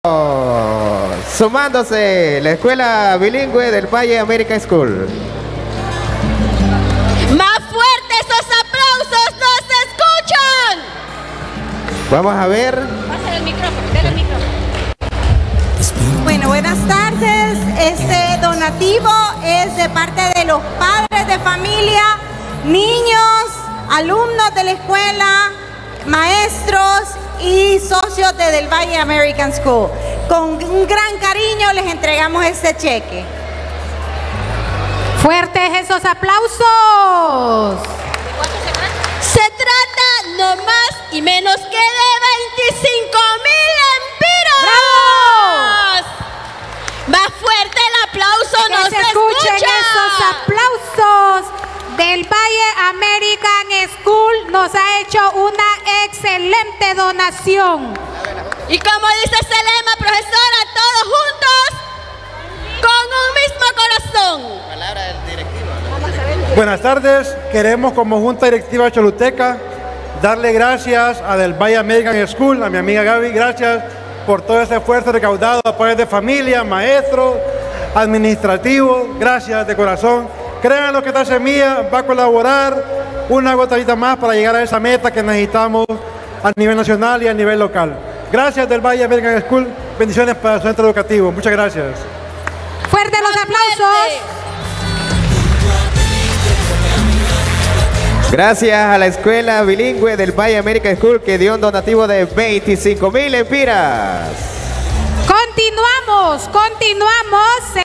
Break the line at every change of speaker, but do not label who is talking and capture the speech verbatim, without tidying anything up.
Sumándose la escuela bilingüe del Valle American School.
Más fuerte esos aplausos, no se escuchan.
Vamos a ver.
Pásale el micrófono, dale el micrófono.
Bueno, buenas tardes. Este donativo es de parte de los padres de familia, niños, alumnos de la escuela, maestros y socios de Del Valle American School. Con un gran cariño les entregamos este cheque.
Fuertes esos aplausos.
Se trata no más y menos que de veinticinco mil empiras.
¡Bravo!
Más fuerte el aplauso,
Que
no
se
se
escuchen
escucha.
esos aplausos. Del Valle American School nos ha hecho una excelente donación.
Y como dice ese lema, profesora, todos juntos, con un mismo corazón.
Palabra del directivo.
Buenas tardes, queremos como Junta Directiva Choluteca darle gracias a Del Valle American School, a mi amiga Gaby, gracias por todo ese esfuerzo recaudado a padres de familia, maestros, administrativos, gracias de corazón. Créanlo que esta semilla va a colaborar una gotadita más para llegar a esa meta que necesitamos a nivel nacional y a nivel local. Gracias Del Valle American School, bendiciones para el centro educativo, muchas gracias.
Fuertes los aplausos.
Gracias a la escuela bilingüe del Valle American School que dio un donativo de veinticinco mil empiras.
Continuamos, continuamos.